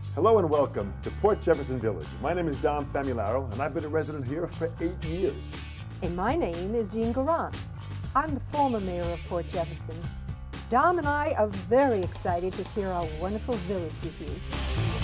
Hello and welcome to Port Jefferson Village. My name is Dom Famularo and I've been a resident here for 8 years. And my name is Jean Garant. I'm the former mayor of Port Jefferson. Dom and I are very excited to share our wonderful village with you.